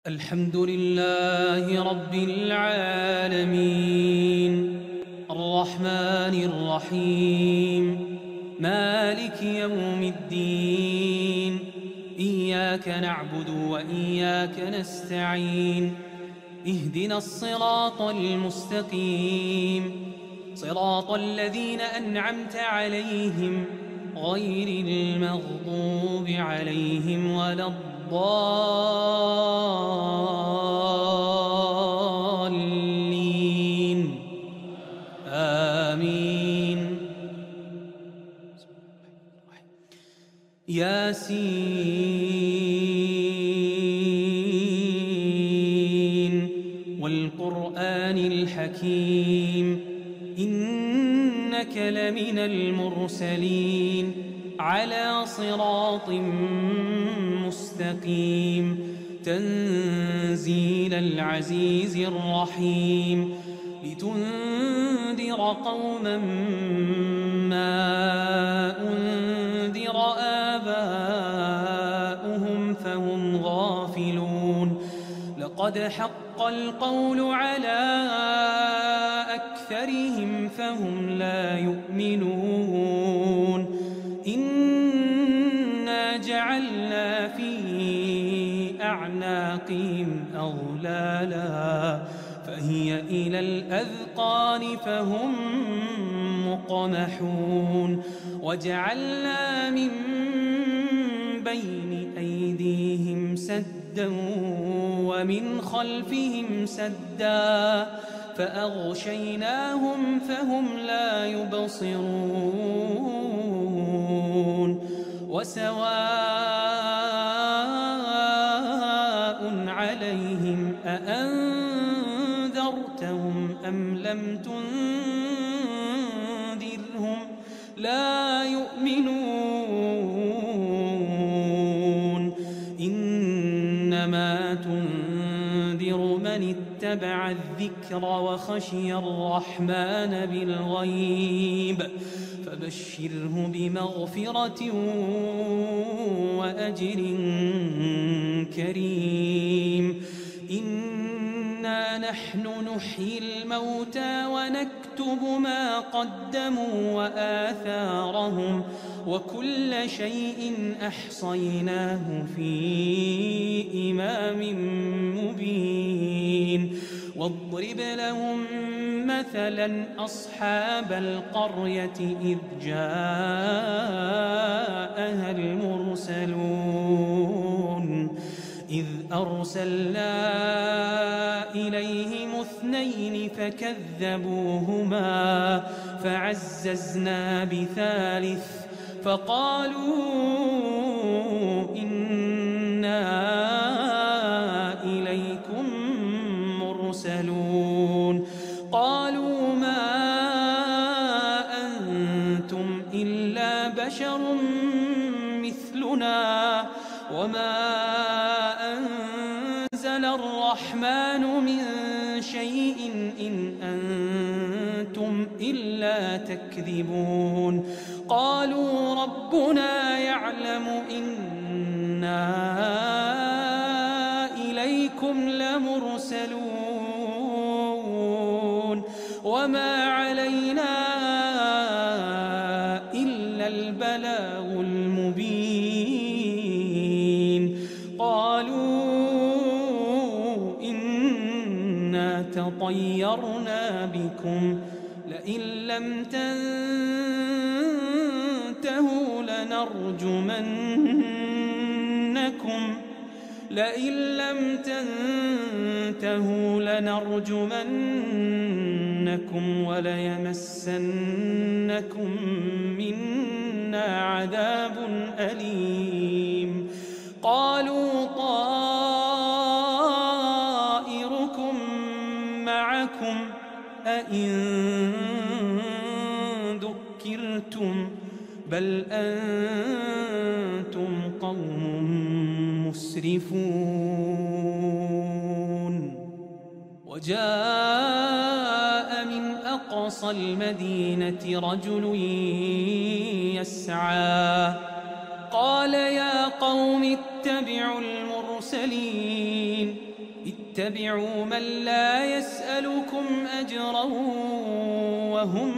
الحمد لله رب العالمين الرحمن الرحيم مالك يوم الدين إياك نعبد وإياك نستعين اهدنا الصراط المستقيم صراط الذين أنعمت عليهم غير المغضوب عليهم ولا الضالين آمين. ياسين والقرآن الحكيم إنك لمن المرسلين على صراط مستقيم تنزيل العزيز الرحيم لتنذر قوما ما أنذر آباؤهم فهم غافلون لقد حق القول على أكثرهم فهم لا يؤمنون إنا جعلنا في أعناقهم أغلالا فهي إلى الأذقان فهم مقمحون وجعلنا من بين أيديهم سدا ومن خلفهم سدا فأغشيناهم فهم لا يبصرون وسواء عليهم أأنذرتهم أم لم تنذرهم لا يؤمنون إنما تنذر من اتبع الذكر وخشي الرحمن بالغيب فبشره بمغفرة وأجر كريم إنا نحن نحيي الموتى ونكتب ما قدموا وآثارهم وكل شيء أحصيناه في إمام مبين واضرب لهم مثلا أصحاب القرية إذ جاءها المرسلون إذ أرسلنا إليهم اثنين فكذبوهما فعززنا بثالث فقالوا إنا إليكم مرسلون قالوا ما أنتم إلا بشر مثلنا وما أنزل الرحمن من شيء إن أنتم إلا تكذبون قالوا ربنا يعلم إنا إليكم لمرسلون وما علينا إلا البلاغ المبين قالوا إنا تطيرنا بكم لئن لم تنتهوا لنرجمنكم وليمسنكم منا عذاب أليم قالوا طائركم معكم أئن ذكرتم بل أنتم قوم مسرفون وجاء من أقصى المدينة رجل يسعى قال يا قوم اتبعوا المرسلين اتبعوا من لا يسألكم أجرا وهم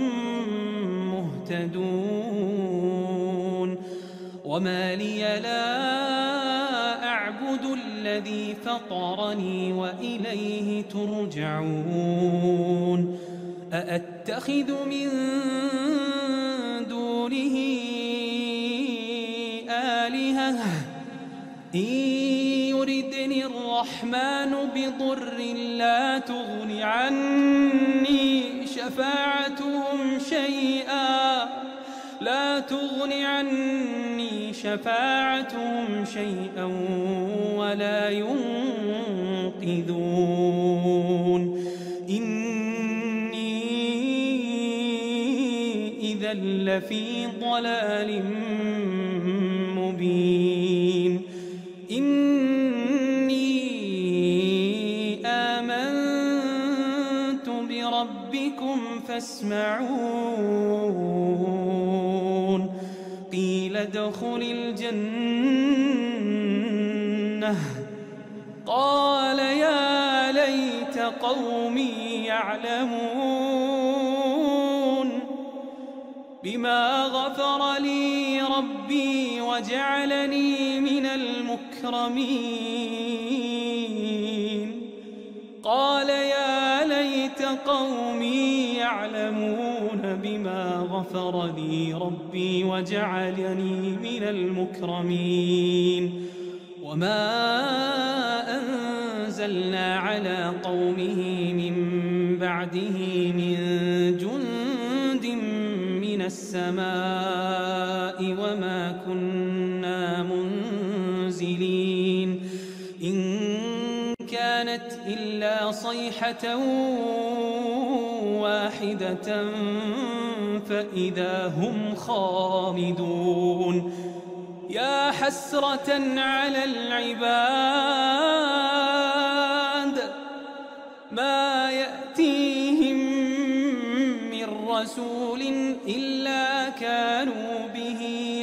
مهتدون وما لي لا أعبد الذي فطرني وإليه ترجعون أأتخذ من دونه آلهة إن يردني الرحمن بضر لا تغن عني شفاعتهم شيئا ولا ينقذون إني إذا لفي ضلال مبين إني آمنت بربكم فاسمعون قيل ادخل الجنة قال يا ليت قومي يعلمون بما غفر لي ربي وجعلني من المكرمين قال يا ليت قومي يعلمون بما غفر لي ربي وجعلني من المكرمين وما أنزلنا على قومه من بعده من جند من السماء وما كنا منزلين إن كانت إلا صيحة واحدة فإذا هم خامدون يا حسرة على العباد ما يأتيهم من رسول إلا كانوا به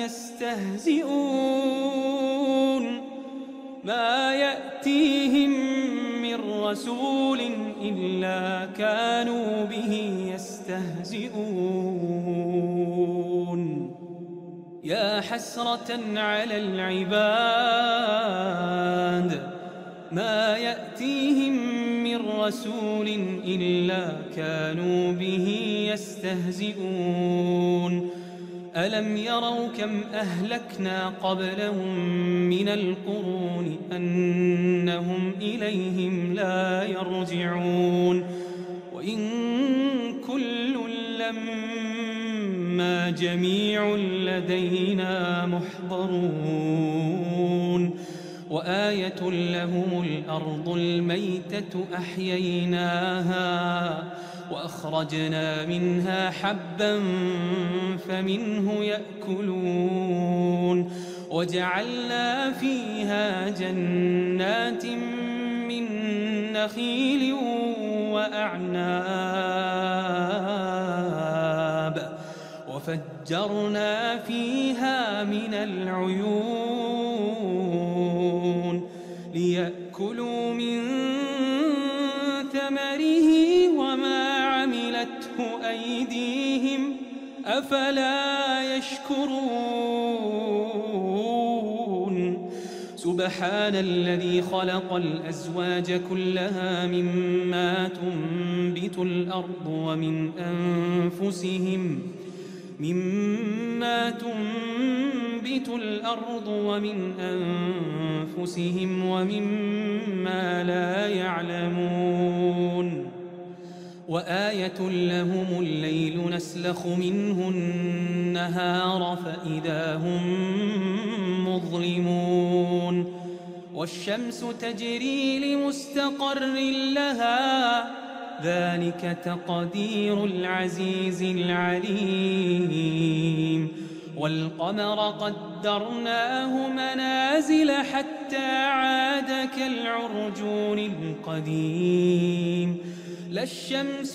يستهزئون ما يأتيهم من رسول إلا كانوا به يستهزئون يا حسرة على العباد ما يأتيهم من رسول إلا كانوا به يستهزئون ألم يروا كم أهلكنا قبلهم من القرون أنهم إليهم لا يرجعون وإن كل لما جميع لدينا محضرون وآية لهم الأرض الميتة أحييناها وأخرجنا منها حبا فمنه يأكلون وجعلنا فيها جنات من نخيل وأعناب وفجرنا فيها من العيون ليأكلوا من ثمره وما عملته أيديهم أفلا يشكرون سبحان الذي خلق الأزواج كلها مما تنبت الأرض ومن أنفسهم ومما لا يعلمون وآية لهم الليل نسلخ منه النهار فإذا هم مظلمون والشمس تجري لمستقر لها ذلك تقدير العزيز العليم والقمر قدرناه منازل حتى عاد كالعرجون القديم لا الشمس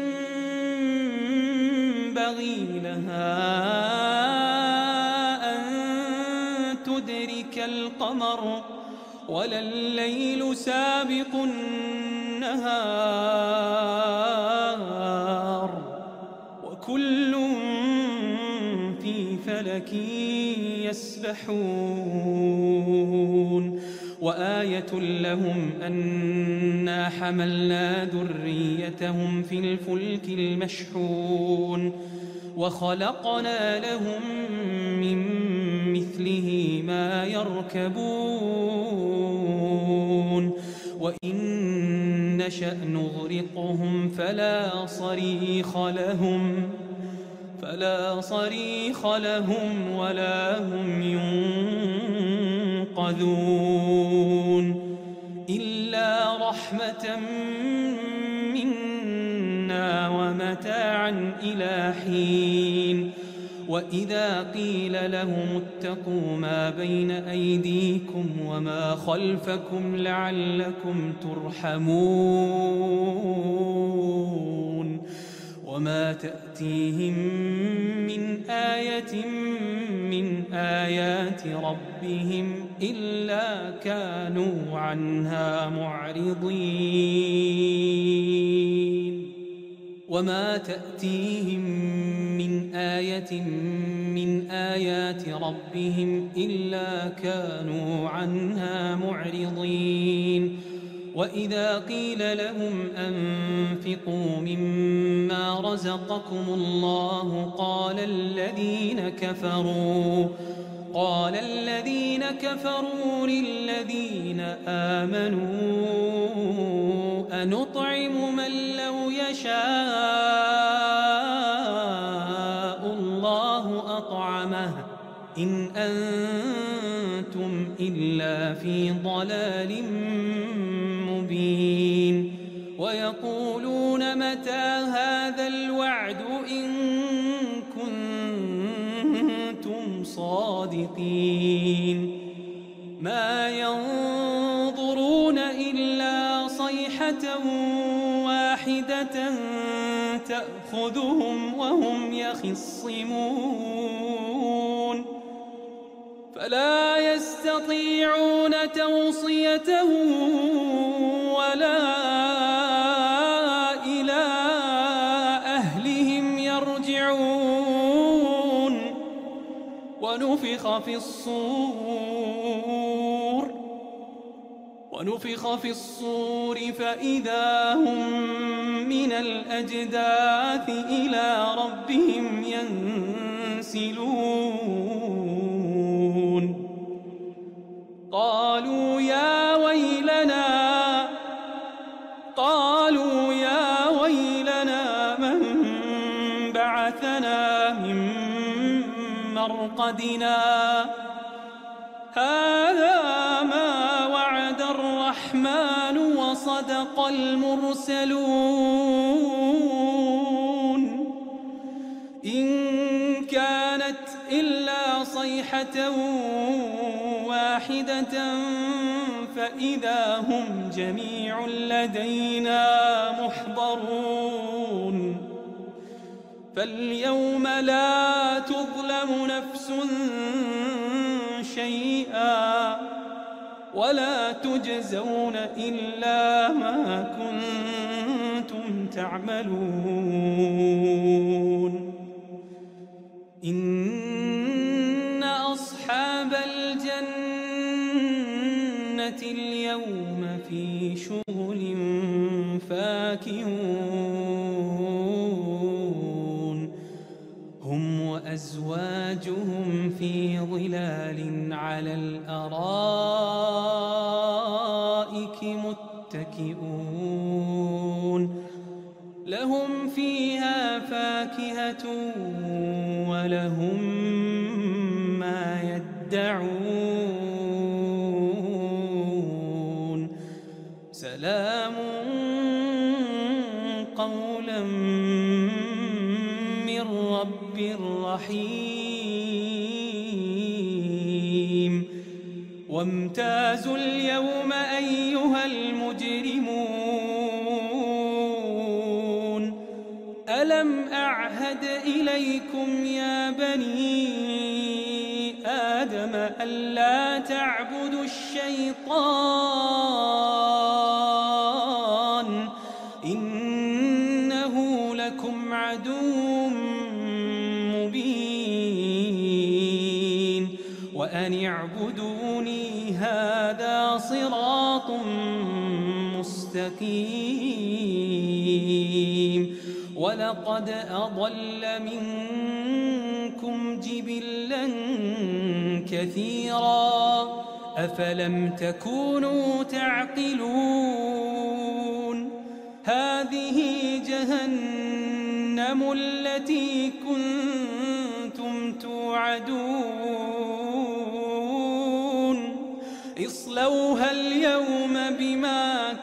ينبغي لها أن تدرك القمر ولا الليل سابق النهار وكل في فلك يسبحون وآية لهم أنا حملنا ذريتهم في الفلك المشحون وخلقنا لهم من مثله ما يركبون وإن نشأ نغرقهم فلا صريخ لهم ولا هم ينقذون إلا رحمة منا ومتاعا إلى حين وإذا قيل لهم اتقوا ما بين أيديكم وما خلفكم لعلكم ترحمون وما تأتيهم من آية من آيات ربهم إلا كانوا عنها معرضين وما تأتيهم من آية من آيات ربهم إلا كانوا عنها معرضين وإذا قيل لهم أنفقوا مما رزقكم الله قال الذين كفروا للذين آمنوا أنطعم من لو يشاء الله أطعمه إن أنتم إلا في ضلال مبين ويقولون متى هذا الوعد إن كنتم صادقين ما ينظرون إلا صيحة واحدة تأخذهم وهم يخصمون فلا يستطيعون توصية ولا إلى أهلهم يرجعون ونفخ في الصور فإذا هم من الأجداث إلى ربهم ينسلون قالوا يا ويلنا من بعثنا من مرقدنا هذا ما وعد الرحمن وصدق المرسلون إن كانت إلا صيحة واحدة فإذا هم جميع لدينا محضرون فاليوم لا تظلم نفس شيئا ولا تجزون إلا ما كنتم تعملون إن أصحاب الجنة اليوم في شغل فاكهون هم وأزواجهم في ظلال على الأرائك متكئون لهم فيها فاكهة ولهم ما يدعون سلام قولا من رب رحيم وامتازوا اليوم أيها المجرمون ألم أعهد إليكم يا بني آدم ألا تعبدوا الشيطان إنه لكم عدو مبين وأن اعبدوني هذا صراط مستقيم ولقد أضل منكم جبلا كثيرا أفلم تكونوا تعقلون هذه جهنم التي كنتم توعدون اصلوها اليوم بما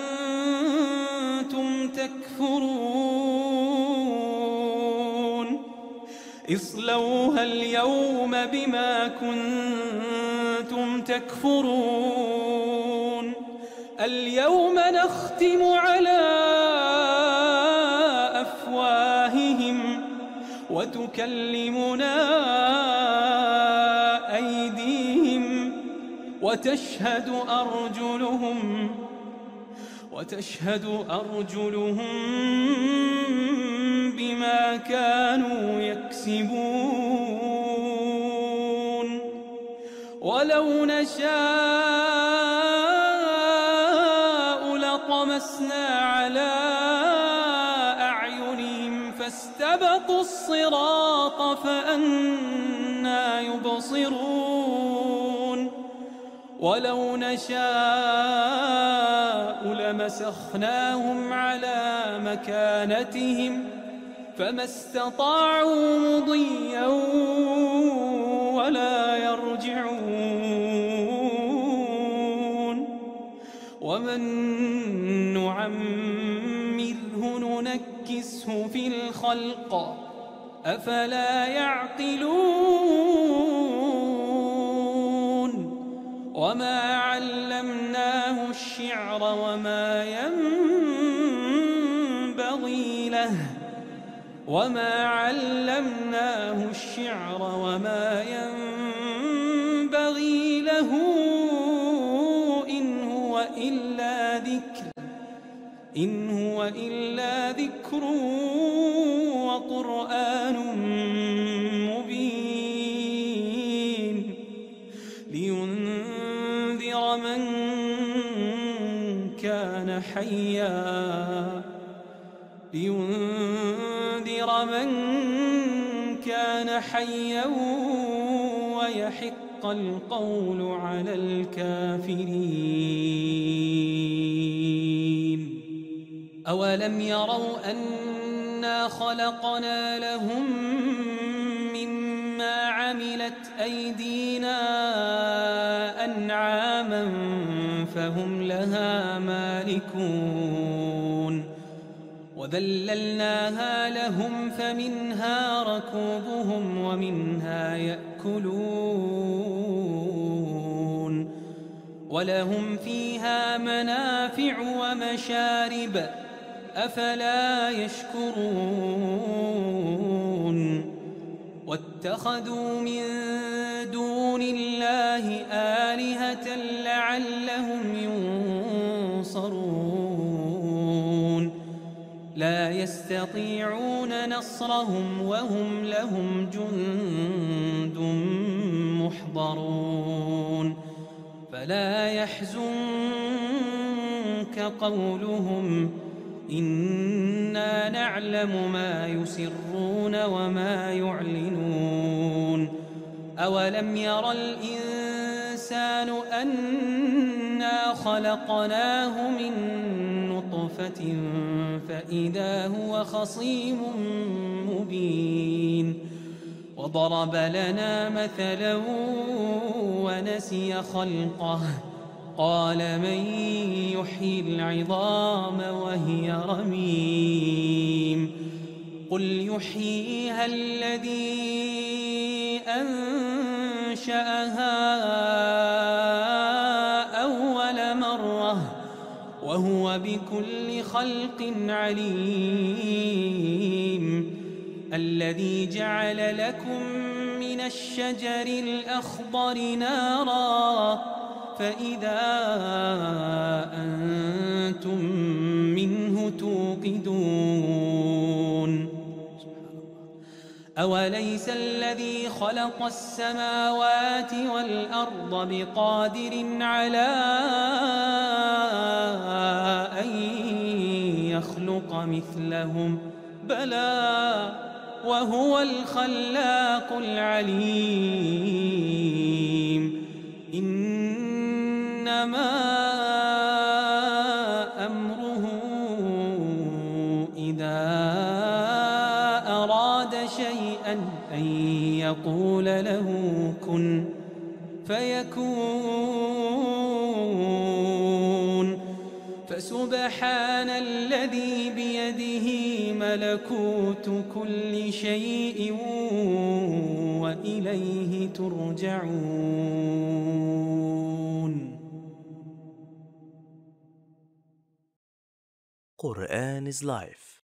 كنتم تكفرون اصلوها اليوم بما كنتم تكفرون اليوم نختم على أفواههم وتكلمنا أيديهم وتشهد أرجلهم بما كانوا يكسبون ولو نشاء لطمسنا على أعينهم فاستبقوا الصراط فأنى يبصرون ولو نشاء لمسخناهم على مكانتهم فما استطاعوا مضيا ولا يرجعون ومن نعمره ننكسه في الخلق أفلا يعقلون وما علمناه الشعر وما ينبغي له إن هو إلا ذكر وقرآن مبين لينذر من كان حيا ويحق القول على الكافرين أولم يروا أنا خلقنا لهم مما عملت أيدينا أنعاما فهم لها مالكون وذللناها لهم فمنها ركوبهم ومنها يأكلون ولهم فيها منافع ومشارب أفلا يشكرون واتخذوا من دون الله آلهة لعلهم ينصرون لا يستطيعون نصرهم وهم لهم جند محضرون فلا يحزنك قولهم إنا نعلم ما يسرون وما يعلنون أولم ير الإنسان أنا خلقناه من نطفة فإذا هو خصيم مبين وضرب لنا مثلا ونسي خلقه قال من يحيي العظام وهي رميم قل يحييها الذي أنشأها أول مرة وهو بكل خلق عليم الذي جعل لكم من الشجر الأخضر نارا فإذا أنتم منه توقدون أوليس الذي خلق السماوات والأرض بقادر على أن يخلق مثلهم بلى وهو الخلاق العليم إنما أمره إذا أراد شيئا أن يقول له كن فيكون فسبحان الذي بيده ملكوت كل شيء وإليه ترجعون. Quran is life.